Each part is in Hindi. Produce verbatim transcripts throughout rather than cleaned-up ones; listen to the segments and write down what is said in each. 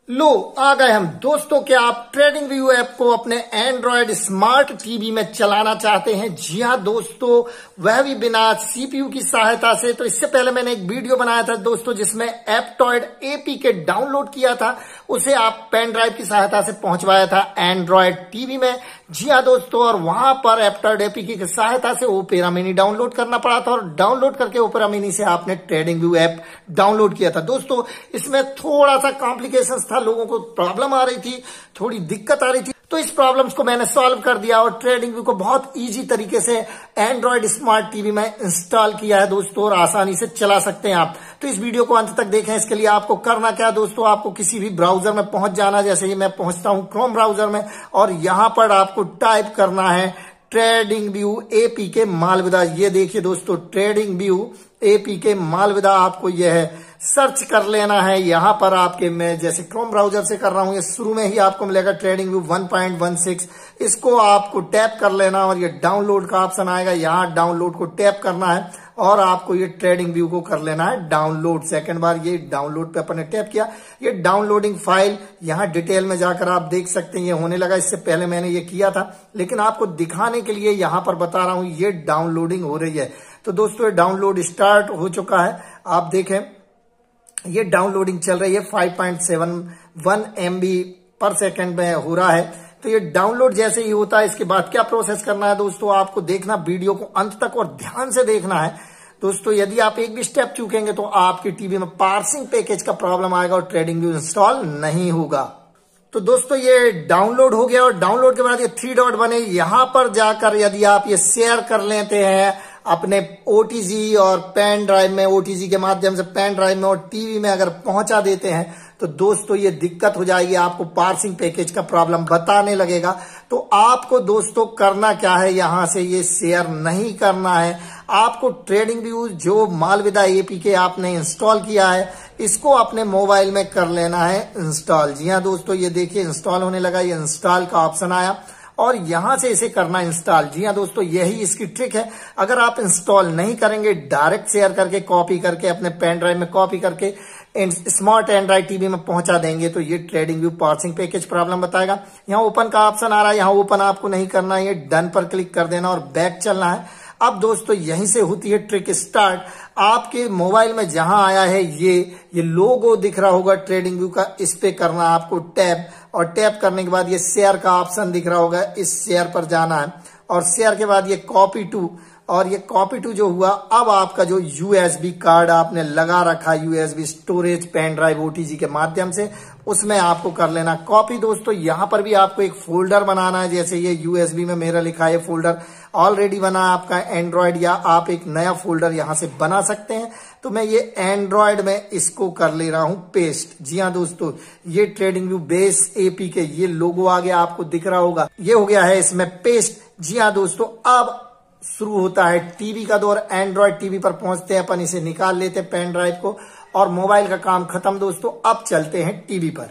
लो आ गए हम दोस्तों। क्या आप ट्रेडिंग व्यू ऐप को अपने एंड्रॉयड स्मार्ट टीवी में चलाना चाहते हैं? जी हाँ दोस्तों, वह भी बिना सीपीयू की सहायता से। तो इससे पहले मैंने एक वीडियो बनाया था दोस्तों जिसमें एप्टॉयड एपीके डाउनलोड किया था, उसे आप पेन ड्राइव की सहायता से पहुंचवाया था एंड्रॉयड टीवी में। जी हाँ दोस्तों, और वहां पर एप्टॉयड एपीके की सहायता से ओपेरा मिनी डाउनलोड करना पड़ा था और डाउनलोड करके ओपेरा मिनी से आपने ट्रेडिंग व्यू ऐप डाउनलोड किया था। दोस्तों इसमें थोड़ा सा कॉम्प्लिकेशन था, लोगों को प्रॉब्लम आ रही थी, थोड़ी दिक्कत आ रही थी, तो इस प्रॉब्लम्स को मैंने सॉल्व कर दिया और ट्रेडिंग व्यू को बहुत इजी तरीके से एंड्रॉयड स्मार्ट टीवी में इंस्टॉल किया है दोस्तों, और आसानी से चला सकते हैं आप। तो इस वीडियो को अंत तक देखें। इसके लिए आपको करना क्या दोस्तों, आपको किसी भी ब्राउजर में पहुंच जाना। जैसे ही मैं पहुंचता हूं क्रोम ब्राउजर में, और यहां पर आपको टाइप करना है ट्रेडिंग व्यू एपीके मालविदा। ये देखिए दोस्तों, ट्रेडिंग व्यू एपीके मालविदा, आपको यह सर्च कर लेना है। यहां पर आपके, मैं जैसे क्रोम ब्राउजर से कर रहा हूं, ये शुरू में ही आपको मिलेगा trading view one point one six. इसको आपको टैप कर लेना और ये डाउनलोड का ऑप्शन आएगा, यहां डाउनलोड को टैप करना है और आपको ये ट्रेडिंग व्यू को कर लेना है डाउनलोड। सेकंड बार ये डाउनलोड पे अपने टैप किया, ये डाउनलोडिंग फाइल यहां डिटेल में जाकर आप देख सकते हैं, ये होने लगा। इससे पहले मैंने ये किया था, लेकिन आपको दिखाने के लिए यहां पर बता रहा हूं, ये डाउनलोडिंग हो रही है। तो दोस्तों ये डाउनलोड स्टार्ट हो चुका है, आप देखें ये डाउनलोडिंग चल रही है, five point seven one MB per second में हो रहा है। तो ये डाउनलोड जैसे ही होता है, इसके बाद क्या प्रोसेस करना है दोस्तों, आपको देखना वीडियो को अंत तक और ध्यान से देखना है दोस्तों। यदि आप एक भी स्टेप चूकेंगे तो आपकी टीवी में पार्सिंग पैकेज का प्रॉब्लम आएगा और ट्रेडिंग व्यू इंस्टॉल नहीं होगा। तो दोस्तों ये डाउनलोड हो गया, और डाउनलोड के बाद ये थ्री डॉट बने, यहां पर जाकर यदि आप ये शेयर कर लेते हैं अपने ओटीजी और पेन ड्राइव में, ओटीजी के माध्यम से पेन ड्राइव में और टीवी में अगर पहुंचा देते हैं, तो दोस्तों ये दिक्कत हो जाएगी, आपको पार्सिंग पैकेज का प्रॉब्लम बताने लगेगा। तो आपको दोस्तों करना क्या है, यहां से ये शेयर नहीं करना है। आपको ट्रेडिंग व्यू जो मालविदा एपीके आपने इंस्टॉल किया है, इसको अपने मोबाइल में कर लेना है इंस्टॉल। जी हाँ दोस्तों, ये देखिए इंस्टॉल होने लगा, ये इंस्टॉल का ऑप्शन आया और यहां से इसे करना इंस्टॉल। जी हाँ दोस्तों, यही इसकी ट्रिक है। अगर आप इंस्टॉल नहीं करेंगे, डायरेक्ट शेयर करके कॉपी करके अपने पेन ड्राइव में कॉपी करके स्मार्ट एंड्रॉइड टीवी में पहुंचा देंगे, तो ये trading view parsing package problem बताएगा। यहाँ ओपन का ऑप्शन आ रहा है, यहाँ ओपन आपको नहीं करना है, ये डन पर क्लिक कर देना और बैक चलना है। अब दोस्तों यहीं से होती है ट्रिक स्टार्ट। आपके मोबाइल में जहां आया है ये ये लोगो दिख रहा होगा ट्रेडिंग व्यू का, इस पे करना है आपको टैप, और टैप करने के बाद ये शेयर का ऑप्शन दिख रहा होगा, इस शेयर पर जाना है, और शेयर के बाद ये कॉपी टू, और ये कॉपी टू जो हुआ, अब आपका जो यूएसबी कार्ड आपने लगा रखा, USB storage pen drive OTG के माध्यम से, उसमें आपको कर लेना कॉपी। दोस्तों यहां पर भी आपको एक फोल्डर बनाना है, जैसे ये यूएसबी में मेरा लिखा है फोल्डर ऑलरेडी बना आपका एंड्रॉयड, या आप एक नया फोल्डर यहां से बना सकते हैं। तो मैं ये एंड्रॉयड में इसको कर ले रहा हूं पेस्ट। जी हाँ दोस्तों, ये ट्रेडिंग व्यू बेस एपीके, ये लोगो आ गया, आपको दिख रहा होगा, ये हो गया है इसमें पेस्ट। जी हाँ दोस्तों, अब शुरू होता है टीवी का दौर। एंड्रॉयड टीवी पर पहुंचते हैं अपन, इसे निकाल लेते हैं पेन ड्राइव को, और मोबाइल का काम खत्म दोस्तों। अब चलते हैं टीवी पर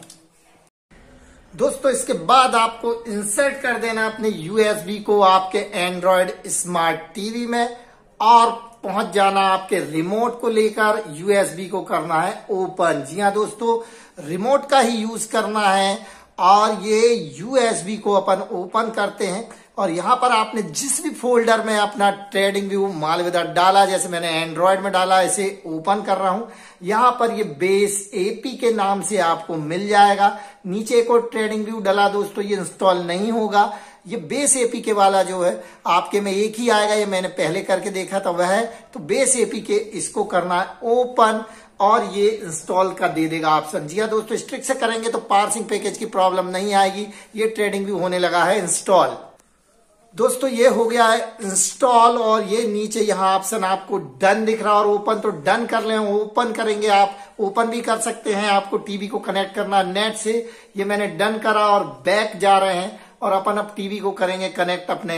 दोस्तों। इसके बाद आपको इंसर्ट कर देना अपने यूएसबी को आपके एंड्रॉयड स्मार्ट टीवी में, और पहुंच जाना आपके रिमोट को लेकर, यूएसबी को करना है ओपन। जी हाँ दोस्तों, रिमोट का ही यूज करना है, और ये यूएसबी को अपन ओपन करते हैं, और यहां पर आपने जिस भी फोल्डर में अपना ट्रेडिंग व्यू मालविदा डाला, जैसे मैंने एंड्रॉयड में डाला, इसे ओपन कर रहा हूं। यहां पर ये बेस एपी के नाम से आपको मिल जाएगा। नीचे को ट्रेडिंग व्यू डाला दोस्तों, ये इंस्टॉल नहीं होगा। ये बेस एपी के वाला जो है आपके में एक ही आएगा, ये मैंने पहले करके देखा था वह है। तो बेस एपी के इसको करना है ओपन, और ये इंस्टॉल का दे देगा ऑप्शन। जी हाँ दोस्तों, इस ट्रिक से करेंगे तो पार्सिंग पैकेज की प्रॉब्लम नहीं आएगी। ये ट्रेडिंग व्यू होने लगा है इंस्टॉल। दोस्तों ये हो गया है इंस्टॉल, और ये नीचे यहाँ ऑप्शन आपको डन दिख रहा, और ओपन तो डन कर लें। ओपन करेंगे आप, ओपन भी कर सकते हैं, आपको टीवी को कनेक्ट करना नेट से। ये मैंने डन करा और बैक जा रहे हैं, और अपन अब टीवी को करेंगे कनेक्ट अपने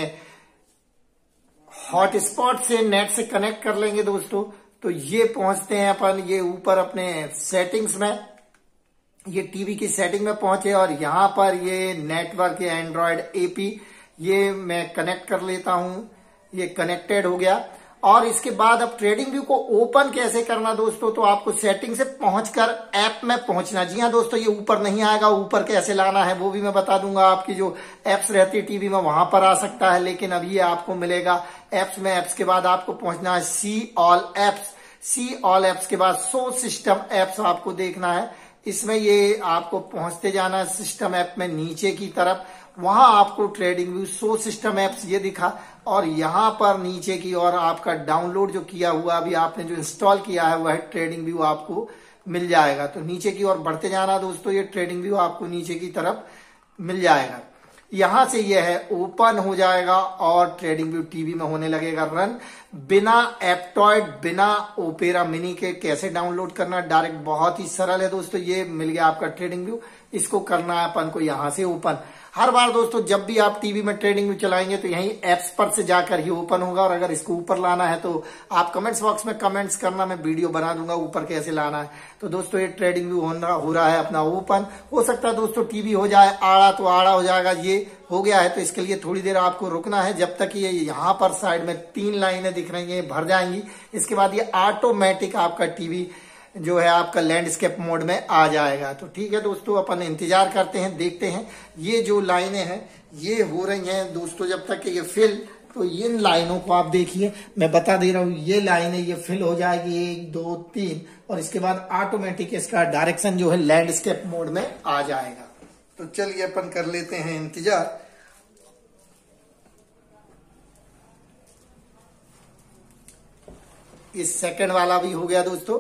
हॉटस्पॉट से, नेट से कनेक्ट कर लेंगे दोस्तों। तो ये पहुंचते हैं अपन, ये ऊपर अपने सेटिंग्स में, ये टीवी की सेटिंग में पहुंचे, और यहां पर ये नेटवर्क एंड्रॉयड एपी, ये मैं कनेक्ट कर लेता हूं। ये कनेक्टेड हो गया, और इसके बाद अब ट्रेडिंग व्यू को ओपन कैसे करना दोस्तों, तो आपको सेटिंग से पहुंचकर ऐप में पहुंचना। जी हाँ दोस्तों, ये ऊपर नहीं आएगा, ऊपर कैसे लाना है वो भी मैं बता दूंगा। आपकी जो एप्स रहती है टीवी में वहां पर आ सकता है, लेकिन अब ये आपको मिलेगा एप्स में। एप्स के बाद आपको पहुंचना है see all apps. See all apps के बाद शो सिस्टम एप्स आपको देखना है। इसमें ये आपको पहुंचते जाना है सिस्टम ऐप में नीचे की तरफ। वहां आपको trading view show system apps ये दिखा, और यहां पर नीचे की ओर आपका डाउनलोड जो किया हुआ अभी आपने जो इंस्टॉल किया है वह ट्रेडिंग व्यू आपको मिल जाएगा। तो नीचे की ओर बढ़ते जाना दोस्तों, ये ट्रेडिंग व्यू आपको नीचे की तरफ मिल जाएगा। यहां से यह है ओपन हो जाएगा और ट्रेडिंग व्यू टीवी में होने लगेगा रन। बिना एप्टॉइड, बिना ओपेरा मिनी के कैसे डाउनलोड करना, डायरेक्ट बहुत ही सरल है दोस्तों। ये मिल गया आपका ट्रेडिंग व्यू, इसको करना है अपन को यहां से ओपन। हर बार दोस्तों जब भी आप टीवी में ट्रेडिंग व्यू चलाएंगे तो यहीं एप्स पर से जाकर ही ओपन होगा, और अगर इसको ऊपर लाना है तो आप कमेंट्स बॉक्स में कमेंट्स करना, मैं वीडियो बना दूंगा ऊपर कैसे लाना है। तो दोस्तों ये ट्रेडिंग व्यू हो रहा है अपना ओपन। हो सकता है दोस्तों टीवी हो जाए आड़ा तो आड़ा हो जाएगा, ये हो गया है तो इसके लिए थोड़ी देर आपको रुकना है जब तक ये यहाँ पर साइड में तीन लाइनें दिख रही हैं भर जाएंगी। इसके बाद ये ऑटोमेटिक आपका टीवी जो है आपका लैंडस्केप मोड में आ जाएगा। तो ठीक है दोस्तों, अपन इंतजार करते हैं, देखते हैं। ये जो लाइनें हैं ये हो रही हैं दोस्तों जब तक ये फिल, तो इन लाइनों को आप देखिए, मैं बता दे रहा हूं, ये लाइनें ये फिल हो जाएगी एक दो तीन, और इसके बाद ऑटोमेटिक इसका डायरेक्शन जो है लैंडस्केप मोड में आ जाएगा। तो चलिए अपन कर लेते हैं इंतजार। इस सेकंड वाला भी हो गया दोस्तों,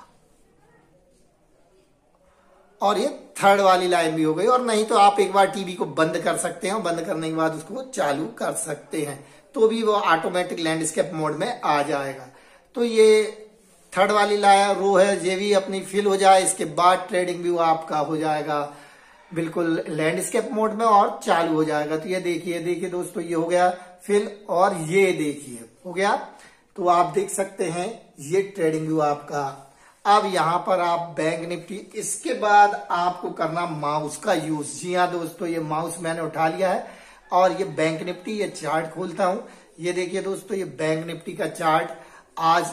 और ये थर्ड वाली लाइन भी हो गई। और नहीं तो आप एक बार टीवी को बंद कर सकते हैं, बंद करने के बाद उसको चालू कर सकते हैं, तो भी वो ऑटोमेटिक लैंडस्केप मोड में आ जाएगा। तो ये थर्ड वाली लाइन रो है, ये भी अपनी फिल हो जाए। इसके बाद ट्रेडिंग व्यू आपका हो जाएगा बिल्कुल लैंडस्केप मोड में और चालू हो जाएगा। तो ये देखिए देखिए दोस्तों, ये हो गया फिल, और ये देखिए हो गया। तो आप देख सकते हैं ये ट्रेडिंग व्यू आपका। अब यहां पर आप बैंक निफ्टी, इसके बाद आपको करना माउस का यूज। जी हाँ दोस्तों, ये माउस मैंने उठा लिया है और ये बैंक निफ्टी, ये चार्ट खोलता हूं। ये देखिए दोस्तों, ये बैंक निफ्टी का चार्ट। आज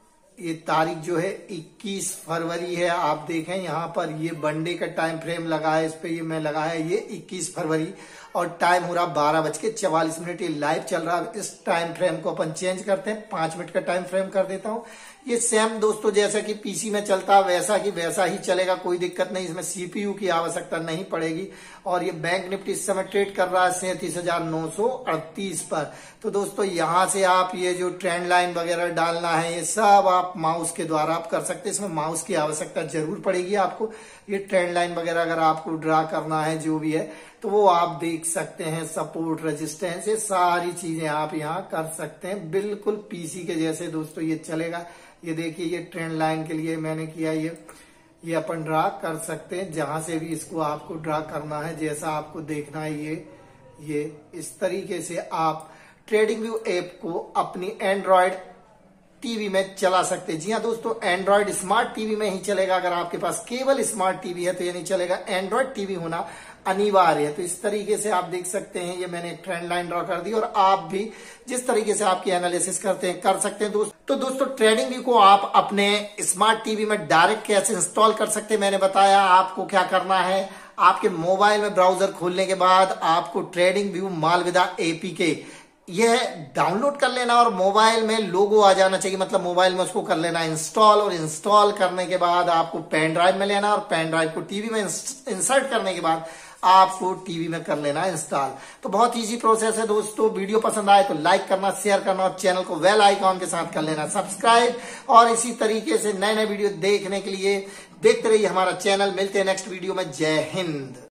ये तारीख जो है इक्कीस फरवरी है। आप देखें यहाँ पर ये वनडे का टाइम फ्रेम लगा है, इस पे ये मैं लगा है ये इक्कीस फरवरी, और टाइम हो रहा बारह बज के चवालीस मिनट। ये लाइव चल रहा है। इस टाइम फ्रेम को अपन चेंज करते हैं, पांच मिनट का टाइम फ्रेम कर देता हूं। ये सेम दोस्तों जैसा कि पीसी में चलता है वैसा की वैसा ही चलेगा, कोई दिक्कत नहीं, इसमें सीपीयू की आवश्यकता नहीं पड़ेगी। और ये बैंक निफ्टी इस समय ट्रेड कर रहा है सैंतीस हजार नौ सौ अड़तीस पर। तो दोस्तों यहाँ से आप ये जो ट्रेंड लाइन वगैरह डालना है ये सब आप माउस के द्वारा आप कर सकते हैं। इसमें माउस की आवश्यकता जरूर पड़ेगी आपको। ये ट्रेंड लाइन वगैरह अगर आपको ड्रा करना है जो भी है तो वो आप देख सकते हैं। सपोर्ट, रेजिस्टेंस, ये सारी चीजें आप यहाँ कर सकते हैं, बिल्कुल पीसी के जैसे दोस्तों ये चलेगा। ये देखिए ये ट्रेंड लाइन के लिए मैंने किया, ये ये अपन ड्रा कर सकते हैं जहां से भी इसको आपको ड्रा करना है, जैसा आपको देखना है। ये ये इस तरीके से आप ट्रेडिंग व्यू ऐप को अपनी एंड्रॉयड टीवी में चला सकते हैं। जी हाँ दोस्तों, एंड्रॉयड स्मार्ट टीवी में ही चलेगा। अगर आपके पास केवल स्मार्ट टीवी है तो ये नहीं चलेगा, एंड्रॉयड टीवी होना अनिवार्य है। तो इस तरीके से आप देख सकते हैं, ये मैंने एक ट्रेंड लाइन ड्रॉ कर दी, और आप भी जिस तरीके से आपकी एनालिसिस करते हैं कर सकते हैं दोस्तों। तो दोस्तों ट्रेडिंग व्यू को आप अपने स्मार्ट टीवी में डायरेक्ट कैसे इंस्टॉल कर सकते हैं मैंने बताया। आपको क्या करना है, आपके मोबाइल में ब्राउजर खोलने के बाद आपको ट्रेडिंग व्यू मालविदा एपीके यह डाउनलोड कर लेना, और मोबाइल में लोगो आ जाना चाहिए, मतलब मोबाइल में उसको कर लेना इंस्टॉल। और इंस्टॉल करने के बाद आपको पेन ड्राइव में लेना, और पेन ड्राइव को टीवी में इंसर्ट करने के बाद आपको टीवी में कर लेना इंस्टॉल। तो बहुत इजी प्रोसेस है दोस्तों। वीडियो पसंद आए तो लाइक करना, शेयर करना, और चैनल को बेल आइकॉन के साथ कर लेना सब्सक्राइब। और इसी तरीके से नए नए वीडियो देखने के लिए देखते रहिए हमारा चैनल। मिलते हैं नेक्स्ट वीडियो में। जय हिंद।